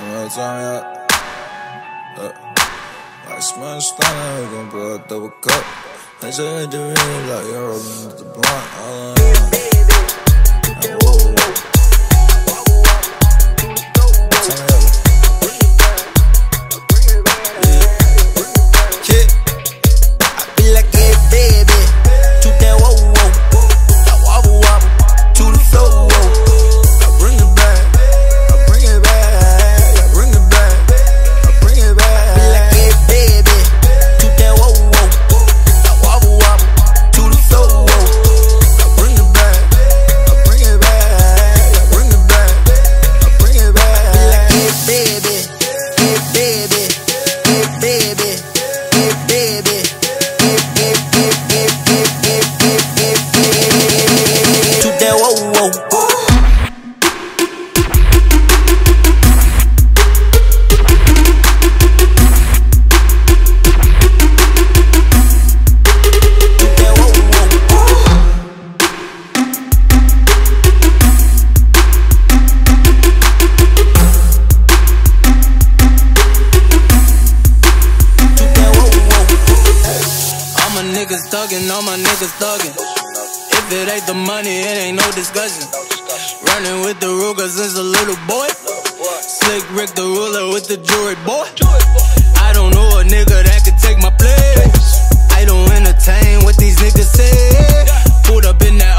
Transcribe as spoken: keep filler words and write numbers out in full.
real time, yeah. Uh, I smell stunning, we gon' blow a double cup. I just hit the ring like you're rolling with the blunt. Uh, uh, whoa, whoa, whoa. Turn it up. Niggas thuggin', all my niggas thuggin'. If it ain't the money, it ain't no discussion. Running with the Rugers is a little boy. Slick Rick the ruler with the jewelry boy. I don't know a nigga that could take my place. I don't entertain what these niggas say. Pulled up in that